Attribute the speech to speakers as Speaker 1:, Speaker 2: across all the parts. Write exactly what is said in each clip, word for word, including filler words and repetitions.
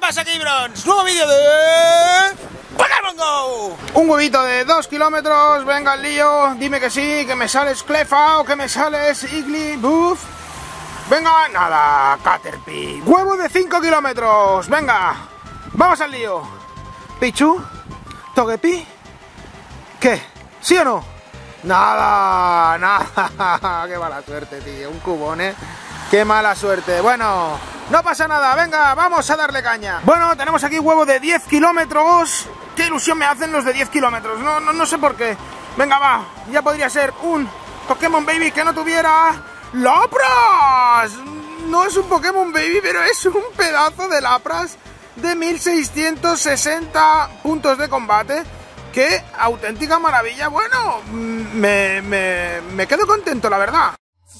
Speaker 1: pasa, K-Brons? Nuevo vídeo de Pokémon Go. Un huevito de dos kilómetros. Venga el lío. Dime que sí, que me sales Cleffa o que me sales Igglybuff. Venga, nada, Caterpie. Huevo de cinco kilómetros. Venga, vamos al lío. Pichu, Togepi. ¿Qué? ¿Sí o no? Nada, nada. Qué mala suerte, tío. Un cubón, ¿eh? Qué mala suerte. Bueno, no pasa nada. Venga, vamos a darle caña. Bueno, tenemos aquí huevo de diez kilómetros. Qué ilusión me hacen los de diez kilómetros. No, no, no sé por qué. Venga, va. Ya podría ser un Pokémon Baby que no tuviera Lapras. No es un Pokémon Baby, pero es un pedazo de Lapras de mil seiscientos sesenta puntos de combate. ¡Qué auténtica maravilla! Bueno, me, me, me quedo contento, la verdad.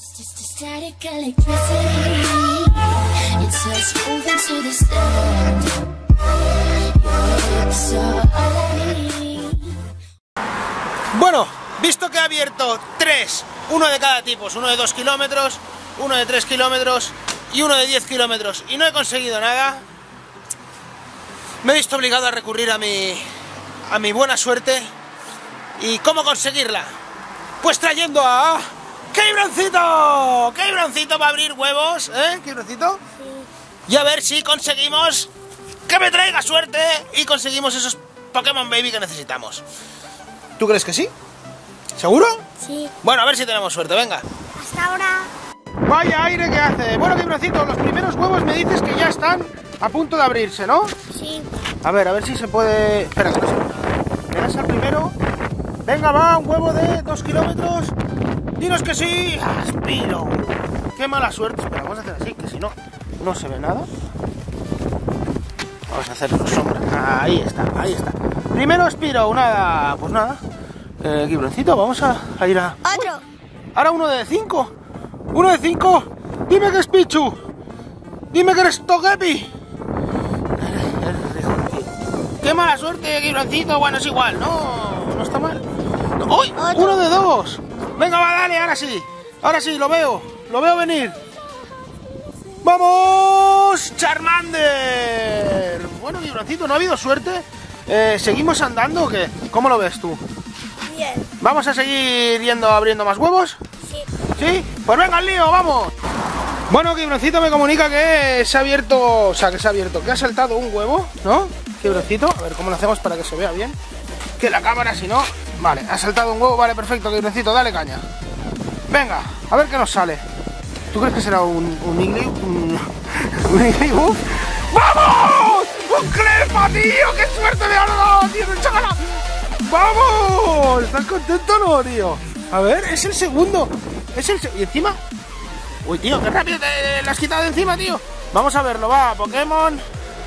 Speaker 1: Bueno, visto que he abierto tres, uno de cada tipo, uno de dos kilómetros, uno de tres kilómetros y uno de diez kilómetros, y no he conseguido nada, me he visto obligado a recurrir a mi... a mi buena suerte. ¿Y cómo conseguirla? Pues trayendo a K-Broncito. K-Broncito va a abrir huevos, ¿eh? K-Broncito. Sí. Y a ver si conseguimos que me traiga suerte y conseguimos esos Pokémon Baby que necesitamos. ¿Tú crees que sí? ¿Seguro?
Speaker 2: Sí.
Speaker 1: Bueno, a ver si tenemos suerte, venga.
Speaker 2: Hasta ahora.
Speaker 1: Vaya aire que hace. Bueno, K-Broncito, los primeros huevos me dices que ya están a punto de abrirse, ¿no?
Speaker 2: Sí.
Speaker 1: A ver, a ver si se puede... Espera, que no se ve nada. Le das al primero. Venga, va, un huevo de dos kilómetros. Dinos que sí. Aspiro. Qué mala suerte. Espera, vamos a hacer así, que si no, no se ve nada. Vamos a hacer dos sombras. Ahí está, ahí está. Primero aspiro, nada. Pues nada. Eh, K-Broncito, vamos a, a ir a...
Speaker 2: Otro.
Speaker 1: Ahora uno de cinco. Uno de cinco. Dime que es Pichu. Dime que eres Togepi. ¡Qué mala suerte, K-Broncito! Bueno, es igual, no, no está mal. No. ¡Uy! ¡Uno de dos! Venga, va, dale, ahora sí. Ahora sí, lo veo, lo veo venir. ¡Vamos! ¡Charmander! Bueno, K-Broncito, ¿no ha habido suerte? Eh, ¿Seguimos andando o qué? ¿Cómo lo ves tú?
Speaker 2: Bien.
Speaker 1: ¿Vamos a seguir yendo abriendo más huevos?
Speaker 2: Sí.
Speaker 1: ¿Sí? Pues venga al lío, vamos. Bueno, K-Broncito me comunica que se ha abierto, o sea, que se ha abierto, que ha saltado un huevo, ¿no? K-Broncito, a ver cómo lo hacemos para que se vea bien. Que la cámara, si no... Vale, ha saltado un huevo, vale, perfecto, K-Broncito, dale caña. Venga, a ver qué nos sale. ¿Tú crees que será un, un Iggly? Un, un Igglybuff? ¡Vamos! ¡Un Cleffa, tío! ¡Qué suerte me ha dado, tío! ¡Chácala! ¡Vamos! ¿Estás contento o no, tío? A ver, es el segundo. Es el segundo. Y encima... Uy, tío, qué rápido te la has quitado de encima, tío. Vamos a verlo, va, Pokémon.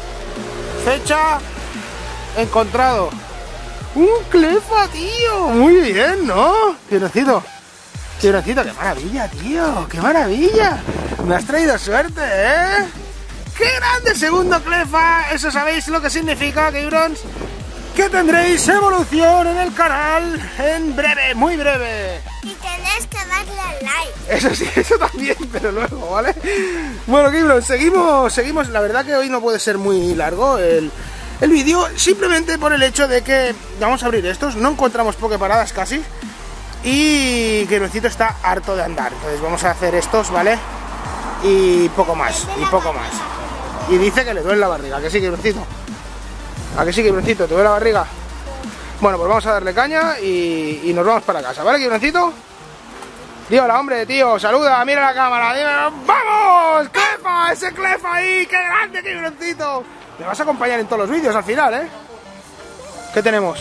Speaker 1: Fecha. Encontrado. Un Cleffa, tío. Muy bien, ¿no? K-Broncito. K-Broncito, qué maravilla, tío. Qué maravilla. Me has traído suerte, ¿eh? ¡Qué grande segundo Cleffa! Eso sabéis lo que significa, K-Brons. Que tendréis evolución en el canal en breve, muy breve.
Speaker 2: Y tenéis que darle al like.
Speaker 1: Eso sí, eso también, pero luego, ¿vale? Bueno, K-Brons, seguimos, seguimos. La verdad que hoy no puede ser muy largo el, el vídeo, simplemente por el hecho de que vamos a abrir estos, no encontramos poképaradas casi. Y K-Broncito está harto de andar, entonces vamos a hacer estos, ¿vale? Y poco más, y poco más. Y dice que le duele la barriga, que sí, K-Broncito. ¿A que sí, K-Broncito? ¿Te duele la barriga? Bueno, pues vamos a darle caña y, y nos vamos para casa, ¿vale, K-Broncito? Tío, hola, hombre, tío, saluda, mira la cámara, dime, ¡vamos! ¡Cleffa! ¡Ese Cleffa ahí! ¡Qué grande, K-Broncito! Me vas a acompañar en todos los vídeos al final, ¿eh? ¿Qué tenemos?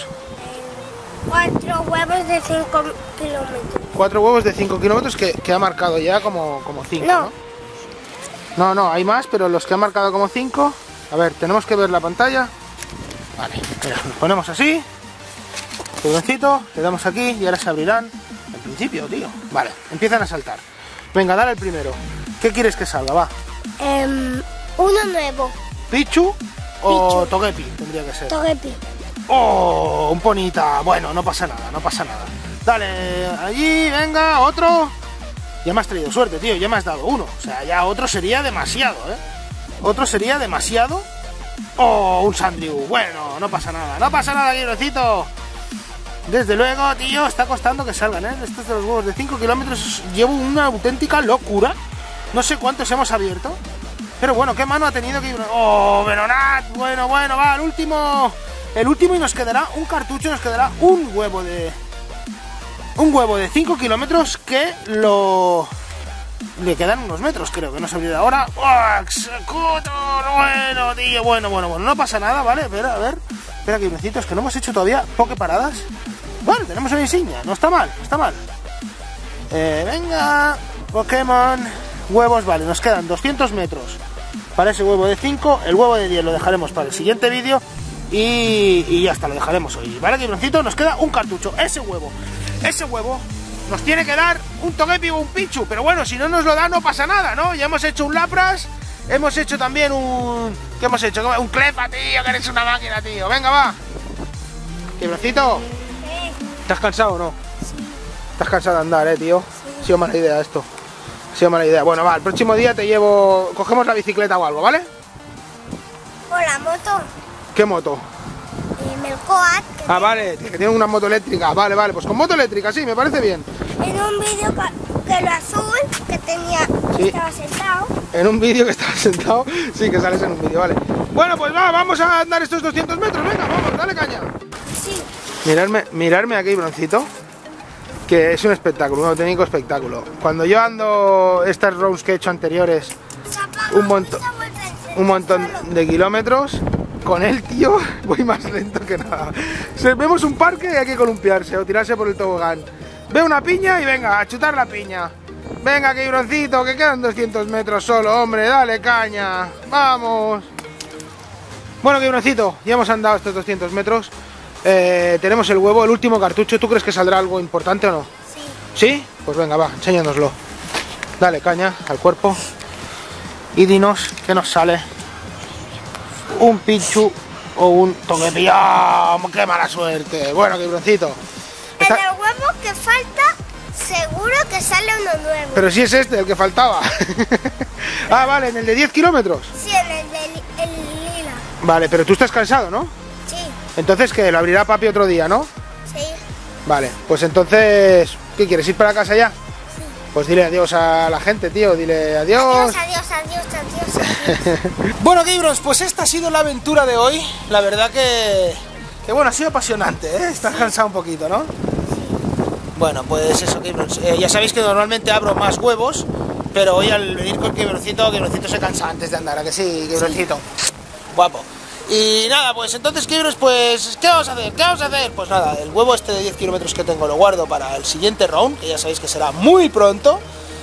Speaker 2: Cuatro huevos de cinco kilómetros.
Speaker 1: Cuatro huevos de cinco kilómetros que, que ha marcado ya como, como cinco,
Speaker 2: No.
Speaker 1: ¿no? No, no, hay más, pero los que han marcado como cinco... A ver, tenemos que ver la pantalla. Vale, mira, nos ponemos así. K-Broncito, le damos aquí y ahora se abrirán. En principio, tío. Vale, empiezan a saltar. Venga, dale el primero. ¿Qué quieres que salga? Va.
Speaker 2: Um, uno nuevo.
Speaker 1: ¿Pichu o
Speaker 2: Pichu.
Speaker 1: Togepi? Tendría que ser.
Speaker 2: Togepi.
Speaker 1: ¡Oh! Un Ponita. Bueno, no pasa nada, no pasa nada. Dale, allí, venga, otro. Ya me has traído suerte, tío, ya me has dado uno. O sea, ya otro sería demasiado, ¿eh? Otro sería demasiado. Oh, un Sandrew. Bueno, no pasa nada, no pasa nada, Gibroncito. Desde luego, tío, está costando que salgan, ¿eh? Estos de los huevos de cinco kilómetros llevo una auténtica locura. No sé cuántos hemos abierto. Pero bueno, qué mano ha tenido que... Oh, Venonat. Bueno, bueno, va, el último. El último y nos quedará un cartucho, nos quedará un huevo de... Un huevo de cinco kilómetros que lo... Le quedan unos metros, creo que no se abrirá ahora. ¡Oh, Executor! Bueno, tío, bueno, bueno, bueno, no pasa nada, ¿vale? Espera, a ver. Espera, Gibroncito, es que no hemos hecho todavía pokeparadas. Bueno, tenemos una insignia, no está mal, no está mal. Eh, venga, Pokémon. Huevos, vale, nos quedan doscientos metros para ese huevo de cinco. El huevo de diez lo dejaremos para el siguiente vídeo. Y, y ya está, lo dejaremos hoy. Vale, Gibroncito, nos queda un cartucho. Ese huevo, ese huevo nos tiene que dar un Togepi o un Pichu. Pero bueno, si no nos lo da no pasa nada, ¿no? Ya hemos hecho un Lapras. Hemos hecho también un... ¿Qué hemos hecho? Un Clefa, tío, que eres una máquina, tío. Venga, va. Gibroncito, ¿estás cansado o no?
Speaker 2: Sí.
Speaker 1: Estás cansado de andar, eh, tío.
Speaker 2: Sí.
Speaker 1: Ha sido mala idea esto. Ha sido mala idea. Bueno, va, el próximo día te llevo... Cogemos la bicicleta o algo, ¿vale?
Speaker 2: O la moto.
Speaker 1: ¿Qué moto?
Speaker 2: Y el Coat.
Speaker 1: Ah, vale, que tiene una moto eléctrica. Vale, vale, pues con moto eléctrica, sí, me parece bien.
Speaker 2: En un vídeo que, que lo azul, que tenía...
Speaker 1: Sí.
Speaker 2: Estaba sentado.
Speaker 1: En un vídeo que estaba sentado, sí, que sales en un vídeo, vale. Bueno, pues va, vamos a andar estos doscientos metros, venga, vamos, dale caña.
Speaker 2: Sí.
Speaker 1: Mirarme, mirarme aquí, Broncito, que es un espectáculo, un auténtico espectáculo. Cuando yo ando estas rounds que he hecho anteriores, un montón, un montón de kilómetros, con él, tío, voy más lento que nada. Si vemos un parque y hay que columpiarse o tirarse por el tobogán. Veo una piña y venga, a chutar la piña. Venga, Gibroncito, que quedan doscientos metros solo, hombre, dale caña. Vamos. Bueno, Gibroncito, ya hemos andado estos doscientos metros. Eh, tenemos el huevo, el último cartucho. ¿Tú crees que saldrá algo importante o no?
Speaker 2: Sí.
Speaker 1: ¿Sí? Pues venga, va, enséñanoslo. Dale caña al cuerpo. Y dinos qué nos sale. Un Pichu o un Togepi. ¡Oh, qué mala suerte! Bueno, Gibroncito.
Speaker 2: En el huevo que falta, seguro que sale uno nuevo.
Speaker 1: Pero si es este el que faltaba. Ah, vale, en el de diez kilómetros.
Speaker 2: Sí, en el de li- el lila.
Speaker 1: Vale, pero tú estás cansado, ¿no?
Speaker 2: Sí,
Speaker 1: Entonces, ¿qué? Lo abrirá papi otro día, ¿no?
Speaker 2: sí.
Speaker 1: Vale, pues entonces... ¿Qué quieres? ¿Ir para casa ya?
Speaker 2: Sí.
Speaker 1: Pues dile adiós a la gente, tío. Dile adiós.
Speaker 2: Adiós, adiós, adiós, adiós, adiós.
Speaker 1: Bueno, Gibros, pues esta ha sido la aventura de hoy. La verdad que... Que bueno, ha sido apasionante, ¿eh? Estás cansado un poquito, ¿no? Bueno, pues eso, Gibros. Eh, ya sabéis que normalmente abro más huevos, pero hoy al venir con Gibroncito, Gibroncito se cansa antes de andar, ¿a que sí, Gibroncito? Guapo. Y nada, pues entonces, Gibros, pues, ¿qué vamos a hacer? ¿Qué vamos a hacer? Pues nada, el huevo este de diez kilómetros que tengo lo guardo para el siguiente round, que ya sabéis que será muy pronto.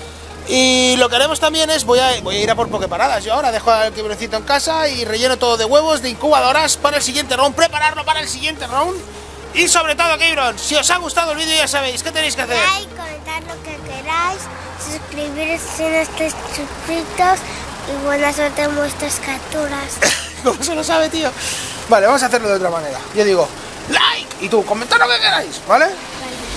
Speaker 1: Y lo que haremos también es, voy a, voy a ir a por pokeparadas. Yo ahora dejo al Gibroncito en casa y relleno todo de huevos, de incubadoras para el siguiente round, prepararlo para el siguiente round. Y sobre todo, Gibron, si os ha gustado el vídeo ya sabéis, ¿qué tenéis que hacer?
Speaker 2: Like, comentar lo que queráis, suscribiros si no estáis suscritos y buena suerte en vuestras capturas.
Speaker 1: ¿Cómo se lo sabe, tío? Vale, vamos a hacerlo de otra manera. Yo digo, like, y tú, comentad lo que queráis, ¿vale?
Speaker 2: Vale.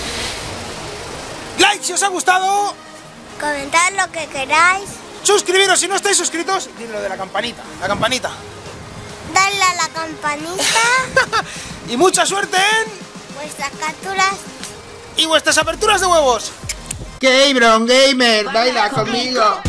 Speaker 1: Like si os ha gustado,
Speaker 2: Comentad lo que queráis,
Speaker 1: suscribiros si no estáis suscritos, y lo de la campanita, la campanita.
Speaker 2: dadle a la campanita,
Speaker 1: Y mucha suerte en...
Speaker 2: vuestras capturas.
Speaker 1: y vuestras aperturas de huevos.
Speaker 3: Gibron Gamer, baila conmigo.